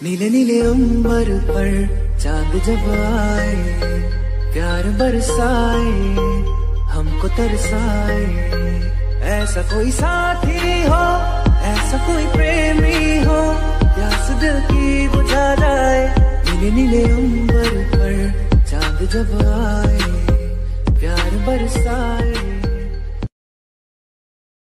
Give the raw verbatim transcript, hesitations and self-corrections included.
नीले नीले अंबर पर चांद जब आए, प्यार बरसाए हमको तरसाए। ऐसा कोई साथी हो, ऐसा कोई प्रेमी हो, प्यास दिल की बुझा जाए। नीले नीले अंबर पर चांद जब आए, प्यार बरसाए।